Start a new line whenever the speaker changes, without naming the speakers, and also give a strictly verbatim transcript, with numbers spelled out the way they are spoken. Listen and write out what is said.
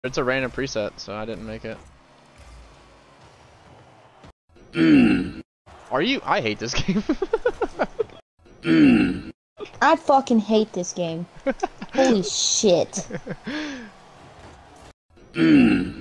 It's a random preset, so I didn't make it.
Mm.
Are you? I hate this game.
Mm.
I fucking hate this game. Holy shit.
Mm.